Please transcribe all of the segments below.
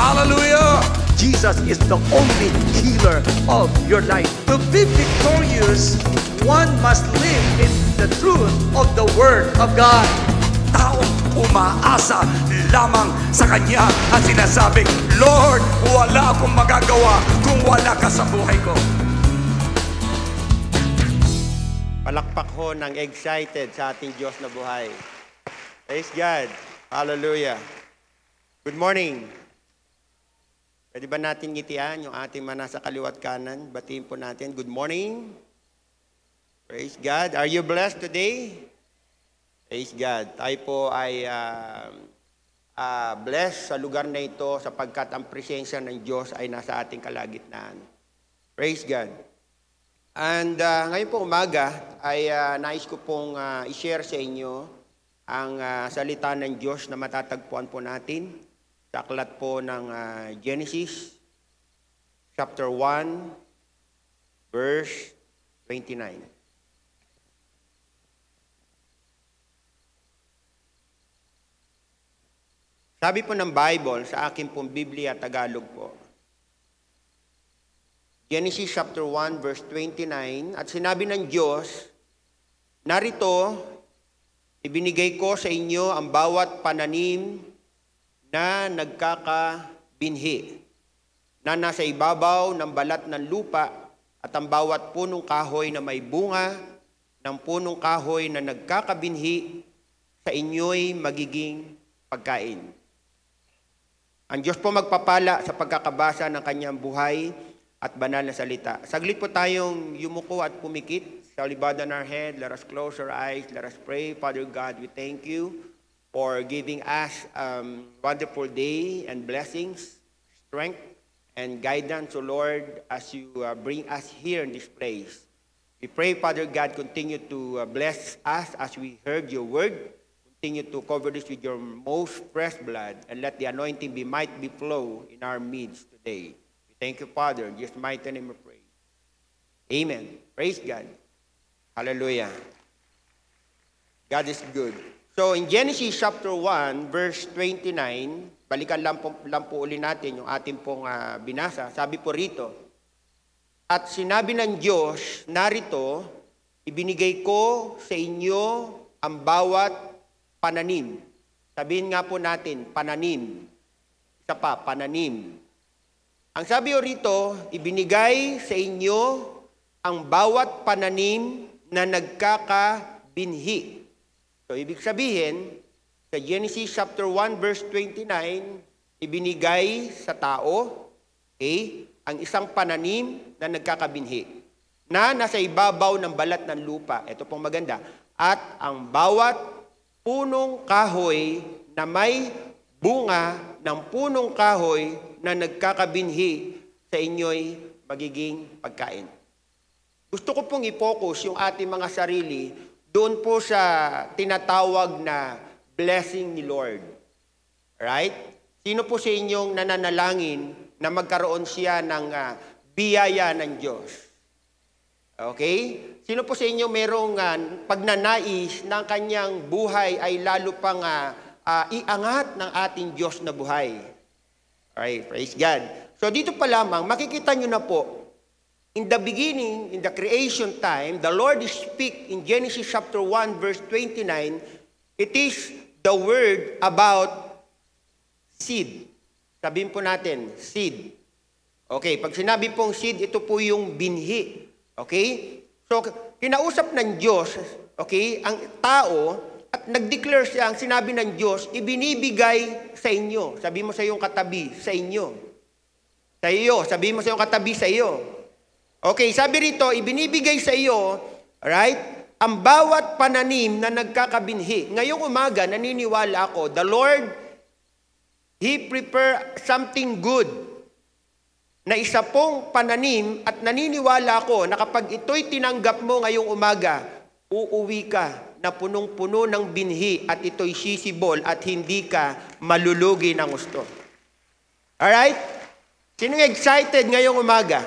Hallelujah! Jesus is the only healer of your life. To be victorious, one must live in the truth of the Word of God. Taong umaasa lamang sa Kanya at sinasabing, Lord, wala akong magagawa kung wala ka sa buhay ko. Palakpak ho ng excited sa ating Diyos na buhay. Praise God. Hallelujah. Good morning. Pwede ba natin ngitian yung ating mga nasa kaliwat kanan? Batiin po natin. Good morning. Praise God. Are you blessed today? Praise God. Tayo po ay blessed sa lugar na ito sapagkat ang presensya ng Diyos ay nasa ating kalagitnaan. Praise God. And ngayon po umaga ay nais ko pong i-share sa inyo ang salita ng Diyos na matatagpuan po natin sa aklat po ng Genesis chapter 1 verse 29. Sabi po ng Bible sa akin pong Biblia Tagalog po, Genesis chapter 1 verse 29, at sinabi ng Diyos, narito, ibinigay ko sa inyo ang bawat pananim na nagkakabinhi, na nasa ibabaw ng balat ng lupa, at ang bawat punong kahoy na may bunga ng punong kahoy na nagkakabinhi, sa inyo'y magiging pagkain. Ang Diyos po magpapala sa pagkakabasa ng kanyang buhay at banal na salita. Saglit po tayong yumuko at pumikit. Shall we bow down our head? Let us close our eyes. Let us pray. Father God, we thank you for giving us a wonderful day and blessings, strength, and guidance, O Lord, as you bring us here in this place. We pray, Father God, continue to bless us as we heard your word. Continue to cover this with your most fresh blood, and let the anointing might be flow in our midst today. We thank you, Father. In Jesus' mighty name we pray. Amen. Praise God. Hallelujah. God is good. So in Genesis chapter 1, verse 29, balikan lang po uli natin yung ating pong binasa. Sabi po rito, at sinabi ng Diyos, narito, ibinigay ko sa inyo ang bawat pananim. Sabihin nga po natin, pananim. Isa pa, pananim. Ang sabi po rito, ibinigay sa inyo ang bawat pananim na nagkakabinhi. So, ibig sabihin, sa Genesis chapter 1 verse 29, ibinigay sa tao, okay, ang isang pananim na nagkakabinhi, na nasa ibabaw ng balat ng lupa. Ito pong maganda. At ang bawat punong kahoy na may bunga ng punong kahoy na nagkakabinhi, sa inyo'y magiging pagkain. Gusto ko pong i-focus yung ating mga sarili doon po sa tinatawag na blessing ni Lord. Right? Sino po sa inyong nananalangin na magkaroon siya ng biyaya ng Diyos? Okay? Sino po sa inyo merong pagnanais ng kanyang buhay ay lalo pang iangat ng ating Diyos na buhay? Alright, praise God. So dito pa lamang, makikita nyo na po, in the beginning, in the creation time, the Lord speak in Genesis chapter 1 verse 29, it is the word about seed. Sabihin po natin, seed. Okay, pag sinabi pong seed, ito po yung binhi. Okay? So, kinausap ng Diyos, okay, ang tao, at nag-declare siya, ang sinabi ng Diyos, ibinibigay sa inyo. Sabi mo sa iyong katabi, sa inyo. Sa iyo, sabi mo sa iyong katabi, sa iyo. Okay, sabi rito, ibinibigay sa iyo, right, ang bawat pananim na nagkakabinhi. Ngayong umaga, naniniwala ako, the Lord, He prepare something good na isa pong pananim, at naniniwala ako na kapag ito'y tinanggap mo ngayong umaga, uuwi ka na punong-puno ng binhi at ito'y sisibol at hindi ka malulugi ng gusto. Alright? Sino excited ngayong umaga?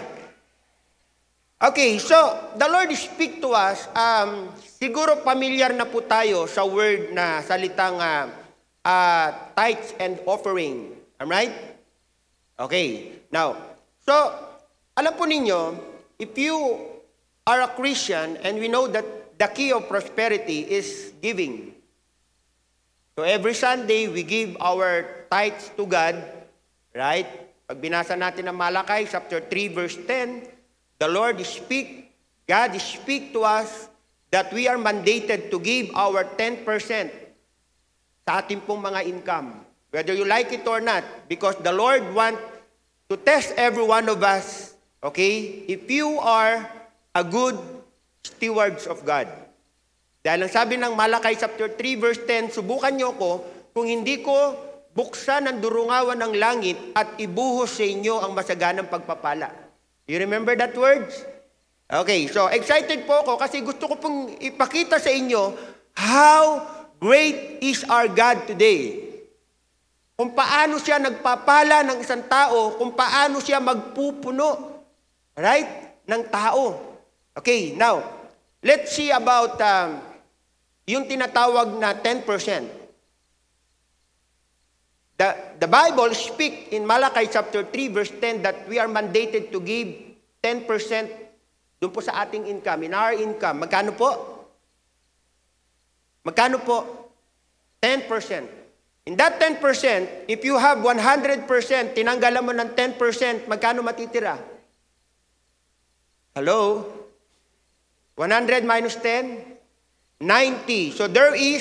Okay, so the Lord speak to us. Siguro familiar na po tayo sa word na salitang tithes and offering. Alright? Okay. Now, so, alam po ninyo, if you are a Christian and we know that the key of prosperity is giving. So every Sunday, we give our tithes to God, right? Pag binasa natin ang Malakay, chapter 3, verse 10, the Lord speak, God speak to us that we are mandated to give our 10% sa ating pong mga income. Whether you like it or not, because the Lord want to test every one of us, okay? If you are a good stewards of God. Dahil ang sabi ng Malakay chapter 3 verse 10, subukan niyo ko kung hindi ko buksan ang durungawan ng langit at ibuhos sa inyo ang masaganang pagpapala. You remember that words? Okay, so excited po ako kasi gusto ko pong ipakita sa inyo how great is our God today. Kung paano siya nagpapala ng isang tao, kung paano siya magpupuno, right, ng tao. Okay, now, let's see about yung tinatawag na 10%. The Bible speak in Malakay chapter 3 verse 10 that we are mandated to give 10% doon po sa ating income, in our income. Magkano po? Magkano po? 10%. In that 10%, if you have 100%, tinanggalan mo ng 10%, magkano matitira? Hello? 100 minus 10? 90. So there is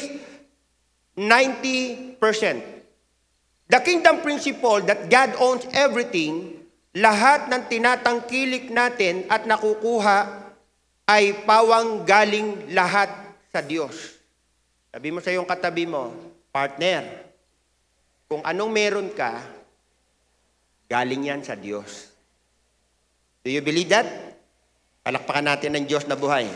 90%. The kingdom principle that God owns everything, lahat ng tinatangkilik natin at nakukuha ay pawang galing lahat sa Diyos. Sabi mo sa iyong katabi mo, partner, kung anong meron ka, galing yan sa Diyos. Do you believe that? Palakpakan natin ng Diyos na buhay.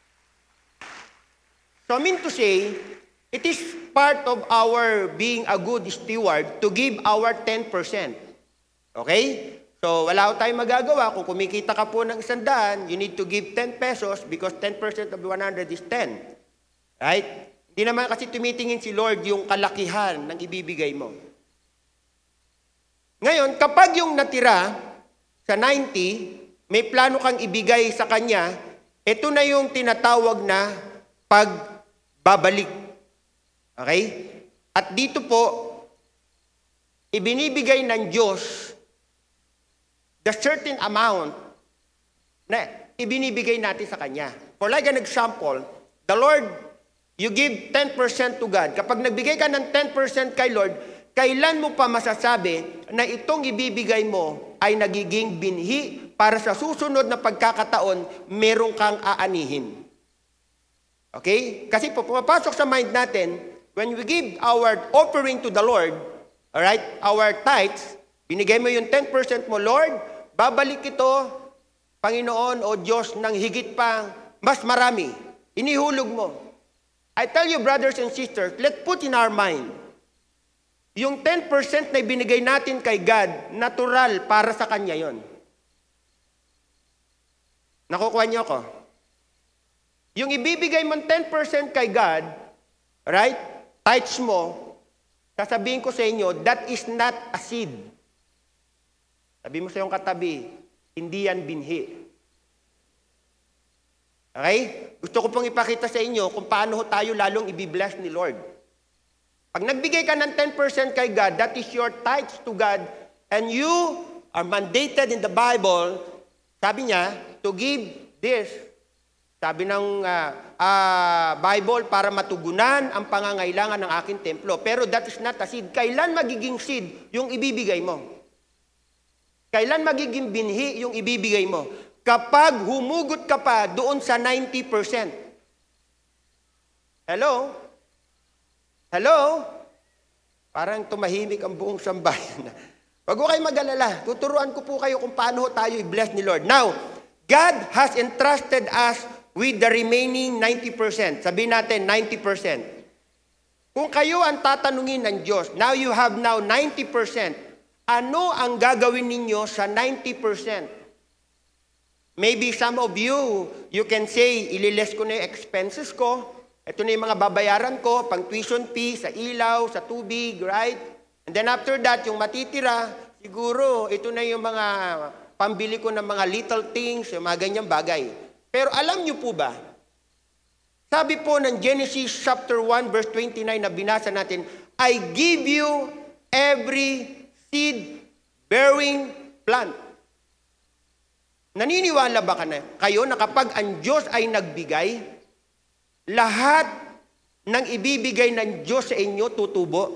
So I mean to say, it is part of our being a good steward to give our 10%. Okay? So wala tayong magagawa. Kung kumikita ka po ng 100, you need to give 10 pesos because 10% of 100 is 10. Right? Hindi naman kasi tumitingin si Lord yung kalakihan ng ibibigay mo. Ngayon, kapag yung natira sa 90, may plano kang ibigay sa Kanya, ito na yung tinatawag na pagbabalik. Okay? At dito po, ibinibigay ng Diyos the certain amount na ibinibigay natin sa Kanya. For like an example, the Lord, you give 10% to God. Kapag nagbigay ka ng 10% kay Lord, kailan mo pa masasabi na itong ibibigay mo ay nagiging binhi para sa susunod na pagkakataon, meron kang aanihin. Okay? Kasi po, pumapasok sa mind natin, when we give our offering to the Lord, alright, our tithes, binigay mo yung 10% mo, Lord, babalik ito, Panginoon o Diyos, ng higit pang mas marami. Inihulog mo. I tell you, brothers and sisters, let's put in our mind, yung 10% na ibinigay natin kay God, natural para sa Kanya yon. Nakukuha niyo ko? Yung ibibigay mong 10% kay God, right, tithes mo, sasabihin ko sa inyo, that is not a seed. Sabi mo sa iyong katabi, hindi yan binhi. Okay? Gusto ko pong ipakita sa inyo kung paano tayo lalong ibibless ni Lord. Pag nagbigay ka ng 10% kay God, that is your tithes to God, and you are mandated in the Bible, sabi niya, to give this, sabi ng Bible, para matugunan ang pangangailangan ng aking templo. Pero that is not a seed. Kailan magiging seed yung ibibigay mo? Kailan magiging binhi yung ibibigay mo? Kapag humugot ka pa doon sa 90%. Hello? Hello? Parang tumahimik ang buong sambayan. Wag ko kayo mag-alala. Tuturuan ko po kayo kung paano tayo i-bless ni Lord. Now, God has entrusted us with the remaining 90%. Sabihin natin, 90%. Kung kayo ang tatanungin ng Diyos, now you have now 90%. Ano ang gagawin ninyo sa 90%? Maybe some of you can say, ililes ko na yung expenses ko. Ito na yung mga babayaran ko, pang tuition fee, sa ilaw, sa tubig, right? And then after that, yung matitira, siguro ito na yung mga pambili ko ng mga little things, yung mga ganyang bagay. Pero alam niyo po ba, sabi po ng Genesis chapter 1 verse 29 na binasa natin, I give you every seed-bearing plant. Naniniwala ba kayo na kapag ang Diyos ay nagbigay, lahat ng ibibigay ng Diyos sa inyo tutubo?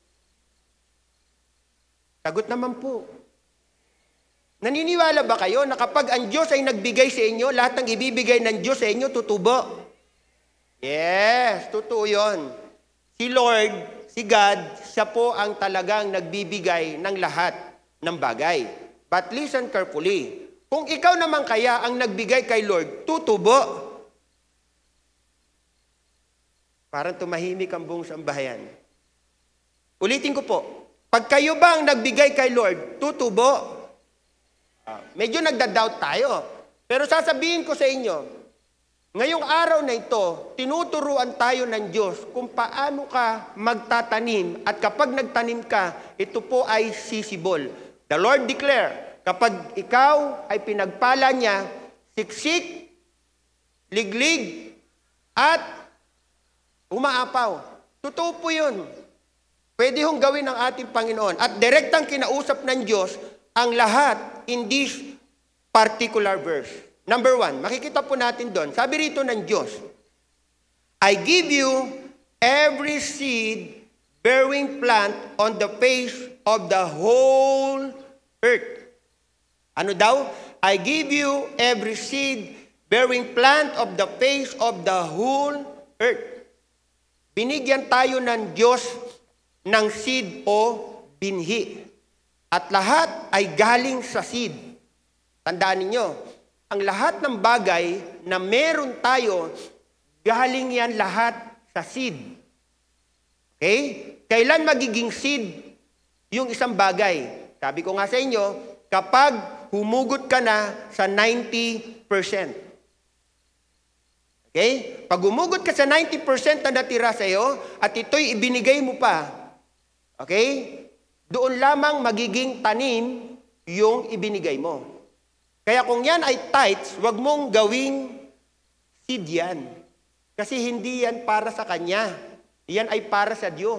Sagot naman po. Naniniwala ba kayo na kapag ang Diyos ay nagbigay sa inyo, lahat ng ibibigay ng Diyos sa inyo tutubo? Yes, totoo yun. Si Lord, si God, siya po ang talagang nagbibigay ng lahat ng bagay. But listen carefully. Kung ikaw naman kaya ang nagbigay kay Lord, tutubo. Parang tumahimik ang buong sambahayan. Ulitin ko po. Pag kayo ba ang nagbigay kay Lord, tutubo? Medyo nagda-doubt tayo. Pero sasabihin ko sa inyo, ngayong araw na ito, tinuturuan tayo ng Diyos kung paano ka magtatanim at kapag nagtanim ka, ito po ay sisibol. The Lord declare, kapag ikaw ay pinagpala niya, siksik, liglig, at umaapaw. Totoo po yun. Pwede hong gawin ng ating Panginoon. At direktang kinausap ng Diyos ang lahat in this particular verse. Number 1, makikita po natin doon. Sabi rito ng Diyos, I give you every seed-bearing plant on the face of the whole earth. Ano daw? I give you every seed-bearing plant of the face of the whole earth. Binigyan tayo ng Diyos ng seed o binhi. At lahat ay galing sa seed. Tandaan ninyo, ang lahat ng bagay na meron tayo, galing yan lahat sa seed. Okay? Kailan magiging seed yung isang bagay? Sabi ko nga sa inyo, kapag humugot ka na sa 90%. Okay? Pag humugot ka sa 90% na natira sa iyo, at ito'y ibinigay mo pa, okay? Doon lamang magiging tanim yung ibinigay mo. Kaya kung yan ay tithes, wag mong gawing seed yan. Kasi hindi yan para sa Kanya. Yan ay para sa Diyos.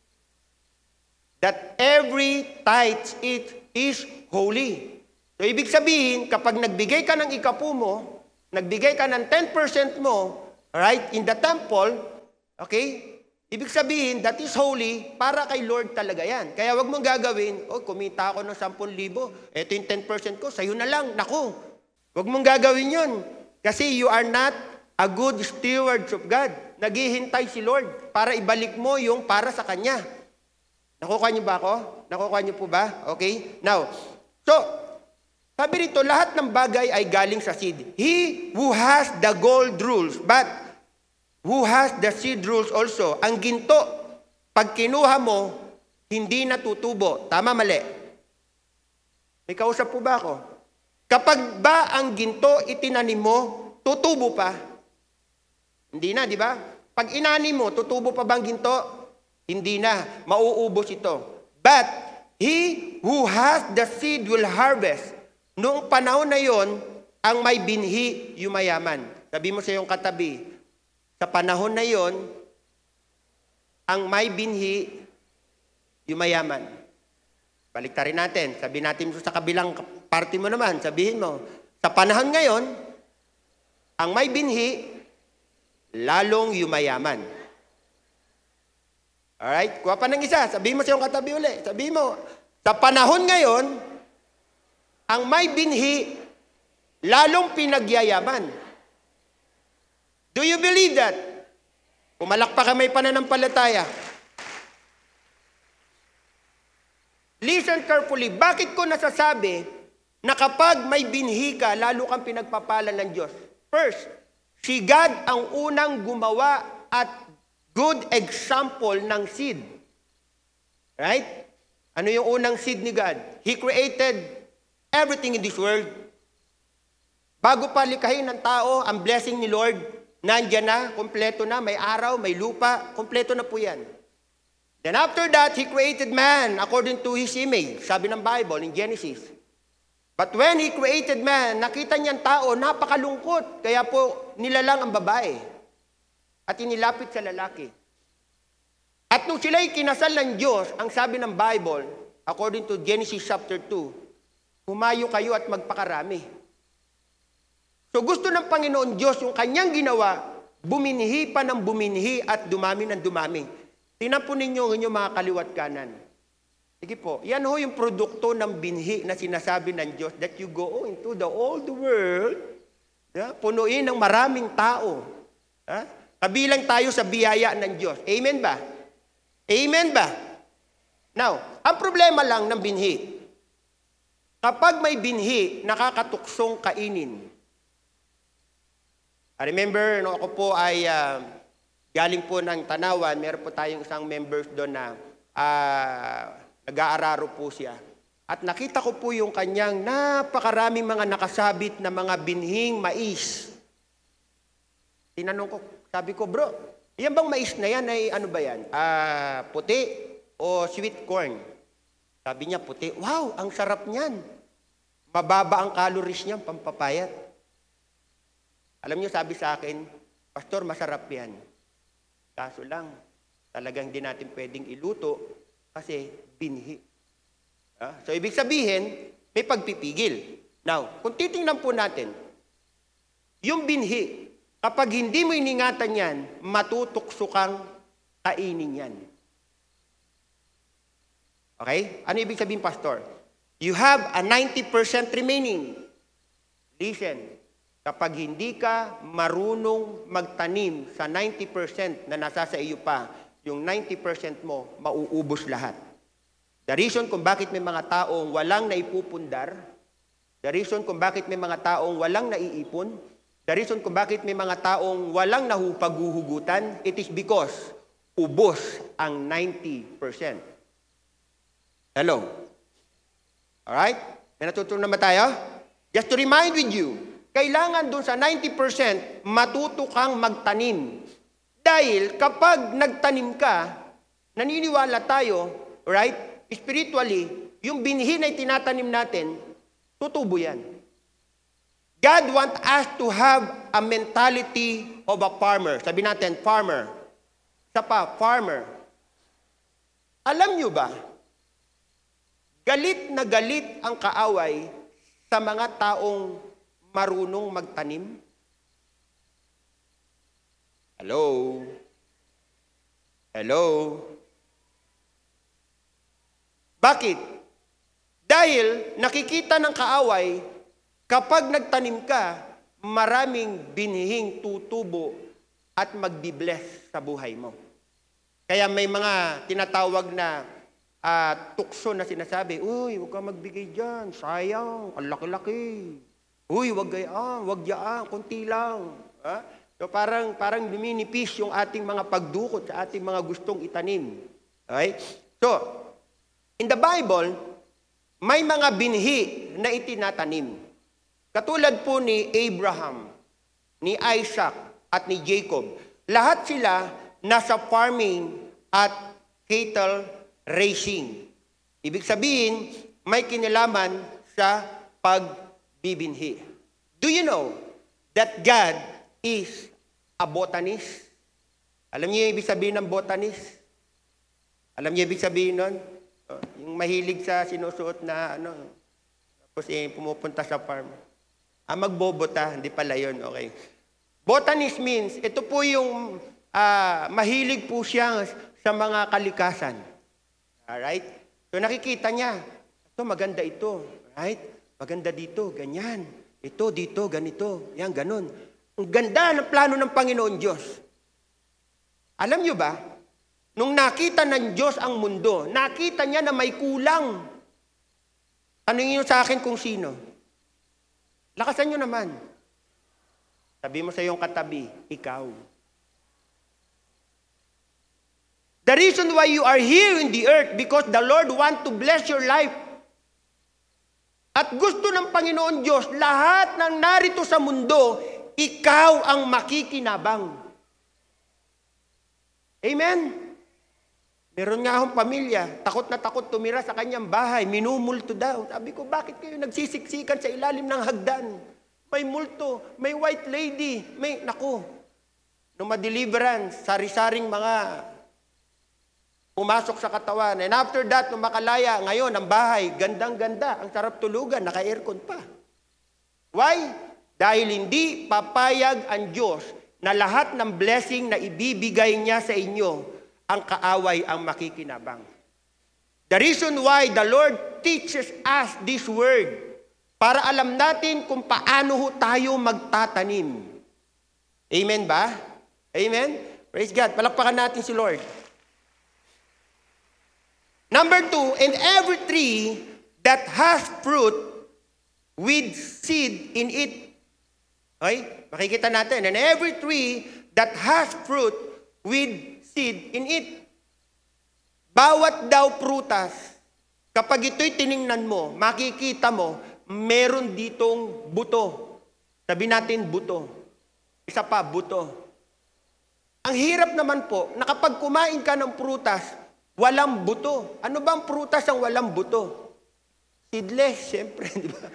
That every tithe it is holy. So ibig sabihin, kapag nagbigay ka ng ikapu mo, nagbigay ka ng 10% mo, right, in the temple, okay, ibig sabihin, that is holy, para kay Lord talaga yan. Kaya wag mong gagawin, kumita ako ng 10,000, ito yung 10% ko, sa'yo na lang, naku. Wag mong gagawin yun. Kasi you are not a good steward of God. Naghihintay si Lord para ibalik mo yung para sa Kanya. Nakukuha niyo ba ako? Nakukuha niyo po ba? Okay? Now, so, sabi rito, lahat ng bagay ay galing sa seed. He who has the gold rules, but who has the seed rules also. Ang ginto, pag kinuha mo, hindi natutubo. Tama, mali? May kausap po ba ako? Kapag ba ang ginto itinanim mo, tutubo pa? Hindi na, di ba? Pag inanim mo, tutubo pa bang ginto? Hindi na. Mauubos ito. But, he who has the seed will harvest. Noong panahon na yon, ang may binhi, yumayaman. Sabi mo sa iyong katabi, sa panahon na yon, ang may binhi, yumayaman. Baliktarin natin. Sabihin natin sa kabilang party mo naman. Sabihin mo, sa panahon ngayon, ang may binhi, lalong yumayaman. Alright? Kuha pa ng isa. Sabihin mo sa iyong katabi uli. Sabihin mo, sa panahon ngayon, ang may binhi, lalong pinagyayaman. Do you believe that? Pumalakpak ka may pananampalataya. Listen carefully. Bakit ko nasasabi na kapag may binhi ka, lalo kang pinagpapala ng Diyos? First, si God ang unang gumawa at good example ng seed. Right? Ano yung unang seed ni God? He created everything in this world. Bago pa likhain ng tao, ang blessing ni Lord, nandiyan na, kompleto na, may araw, may lupa, kompleto na po yan. Then after that, He created man according to His image, sabi ng Bible in Genesis. But when He created man, nakita niya ang tao, napakalungkot. Kaya po, nilalang ang babae. At inilapit sa lalaki. At nung sila'y kinasal ng Diyos, ang sabi ng Bible, according to Genesis chapter 2, humayo kayo at magpakarami. So gusto ng Panginoon Diyos, yung kanyang ginawa, buminhi pa ng buminhi at dumami ng dumami. Tingnan po ninyo ang inyong mga kaliwat kanan. Sige po, yan ho yung produkto ng binhi na sinasabi ng Diyos that you go into the old world, punuin ng maraming tao. Kabilang tayo sa biyaya ng Diyos. Amen ba? Amen ba? Now, ang problema lang ng binhi, kapag may binhi, nakakatuksong kainin. I remember, no, ako po ay galing po ng Tanawan, meron po tayong isang members doon na nag-aararo po siya. At nakita ko po yung kanyang napakaraming mga nakasabit na mga binhing mais. Tinanong ko, sabi ko, bro, yan bang mais na yan ay ano ba yan? Puti o sweet corn? Sabi niya, puti. Wow, ang sarap niyan. Mababa ang calories niyan, pampapayat. Alam niyo, sabi sa akin, Pastor, masarap yan. Kaso lang, talagang hindi natin pwedeng iluto kasi binhi. So, ibig sabihin, may pagpipigil. Now, kung titingnan po natin, yung binhi, kapag hindi mo iningatan yan, matutukso kang kainin yan. Okay? Ano ibig sabihin, Pastor? You have a 90% remaining. Listen, kapag hindi ka marunong magtanim sa 90% na nasa sa iyo pa, yung 90% mo, mauubos lahat. The reason kung bakit may mga taong walang naipupundar, the reason kung bakit may mga taong walang naiipon, the reason kung bakit may mga taong walang paghuhugutan, it is because ubos ang 90%. Hello? Alright? May natutunan naman tayo? Just to remind with you, kailangan dun sa 90%, matuto kang magtanim. Dahil kapag nagtanim ka, naniniwala tayo, right? Spiritually, yung binhi na itinatanim natin, tutubo yan. God wants us to have a mentality of a farmer. Sabi natin, farmer. Isa pa, farmer. Alam nyo ba, galit na galit ang kaaway sa mga taong marunong magtanim? Hello? Hello? Bakit? Dahil nakikita ng kaaway, kapag nagtanim ka, maraming binhing tutubo at magbi-bless sa buhay mo. Kaya may mga tinatawag na tukso na sinasabi, uy, huwag ka magbigay dyan, sayang, ang laki-laki. Uy, huwag gayaan, huwag dyan, kunti lang. So parang luminipis yung ating mga pagdukot sa ating mga gustong itanim. Okay? So, in the Bible, may mga binhi na itinatanim. Katulad po ni Abraham, ni Isaac, at ni Jacob. Lahat sila nasa farming at cattle raising. Ibig sabihin, may kinalaman sa pagbibinhi. Do you know that God is a botanist? Alam niyo yung ibig sabihin ng botanist? Alam niyo yung ibig sabihin nun? Yung mahilig sa sinusuot na tapos pumupunta sa farm. Magbobota, hindi pala yun, okay. Botanist means, ito po yung mahilig po siya sa mga kalikasan. Alright? So nakikita niya, ito maganda ito, right? Maganda dito, ganyan. Ito, dito, ganito, yan, ganun. Ang ganda ng plano ng Panginoon Diyos. Alam niyo ba, nung nakita ng Diyos ang mundo, nakita niya na may kulang. Tanungin niyo sa akin kung sino. Lakasan niyo naman. Sabi mo sa iyong katabi, ikaw. The reason why you are here in the earth, because the Lord wants to bless your life. At gusto ng Panginoon Diyos, lahat ng narito sa mundo, ikaw ang makikinabang. Amen? Meron nga akong pamilya, takot na takot tumira sa kanyang bahay, minumulto daw. Sabi ko, bakit kayo nagsisiksikan sa ilalim ng hagdan? May multo, may white lady, may, naku, nung ma-deliverance, sari-saring mga pumasok sa katawan. And after that, nung makalaya, ngayon, ang bahay, gandang-ganda, ang sarap tulugan, naka-aircon pa. Why? Dahil hindi papayag ang Diyos na lahat ng blessing na ibibigay niya sa inyo, ang kaaway ang makikinabang. The reason why the Lord teaches us this word, para alam natin kung paano tayo magtatanim. Amen ba? Amen? Praise God. Palakpakan natin si Lord. Number 2, and every tree that has fruit with seed in it. Okay? Makikita natin. And every tree that has fruit with seed in it. Bawat daw prutas, kapag ito'y tiningnan mo, makikita mo, meron ditong buto. Sabi natin buto. Isa pa, buto. Ang hirap naman po, na kapag kumain ka ng prutas, walang buto. Ano bang prutas ang walang buto? Seedless, siyempre, di ba?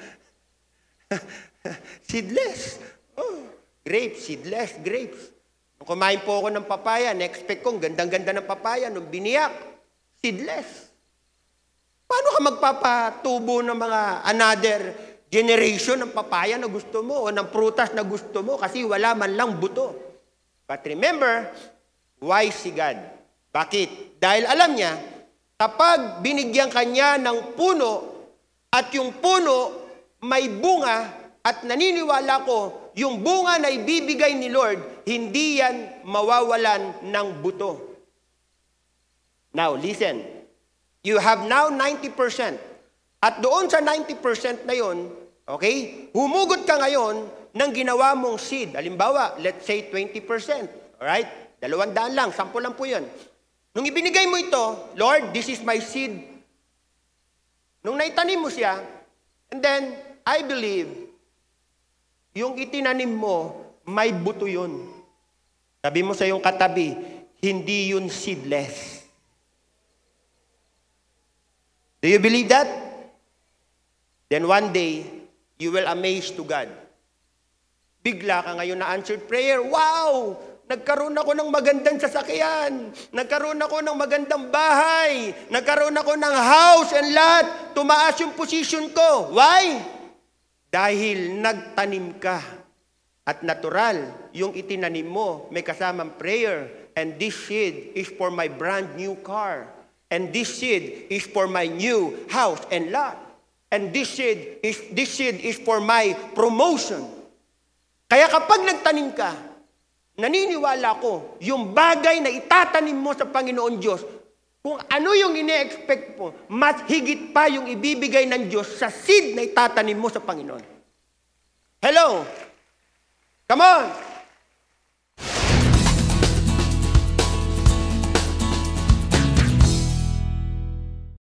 Seedless. Oh, grapes, seedless, grapes. Nung kumain po ako ng papaya, na-expect kong gandang-ganda ng papaya. Nung biniyak, seedless. Paano ka magpapatubo ng mga another generation ng papaya na gusto mo o ng prutas na gusto mo kasi wala man lang buto? But remember, wise si God. Bakit? Dahil alam niya, kapag binigyan kanya ng puno at yung puno may bunga at naniniwala ko, yung bunga na ibibigay ni Lord, hindi yan mawawalan ng buto. Now, listen. You have now 90%. At doon sa 90% na yon, okay, humugot ka ngayon ng ginawa mong seed. Halimbawa, let's say 20%. Alright? 200 lang, 10 lang po yun. Nung ibinigay mo ito, Lord, this is my seed. Nung naitanim mo siya, and then, I believe, yung itinanim mo, may buto yun. Sabi mo sa iyong katabi, hindi yun seedless. Do you believe that? Then one day, you will amaze to God. Bigla ka ngayon na answered prayer. Wow! Nagkaroon ako ng magandang sasakyan. Nagkaroon ako ng magandang bahay. Nagkaroon ako ng house and lot. Tumaas yung position ko. Why? Dahil nagtanim ka at natural, yung itinanim mo, may kasamang prayer. And this seed is for my brand new car. And this seed is for my new house and lot. And this seed is for my promotion. Kaya kapag nagtanim ka, naniniwala ko, yung bagay na itatanim mo sa Panginoon Diyos, kung ano yung ine-expect mo, mas higit pa yung ibibigay ng Diyos sa seed na itatanim mo sa Panginoon. Hello? Come on!